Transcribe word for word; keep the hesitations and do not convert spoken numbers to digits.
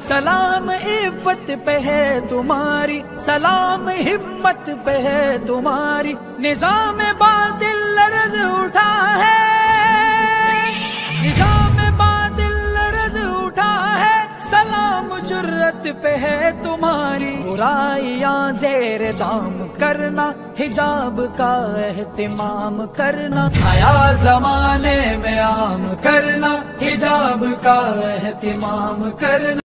सलाम इफ़्फ़त पे है तुम्हारी, सलाम हिम्मत पे है तुम्हारी। निज़ाम बातिल लर्ज़ उठा है, निज़ाम बातिल लर्ज़ उठा है, सलाम जुर्रत पे है तुम्हारी। बुराइयां ज़ेर दाम करना, हिजाब का एहतिमाम करना, हया ज़माने में आम करना, हिजाब का एहतिमाम करना।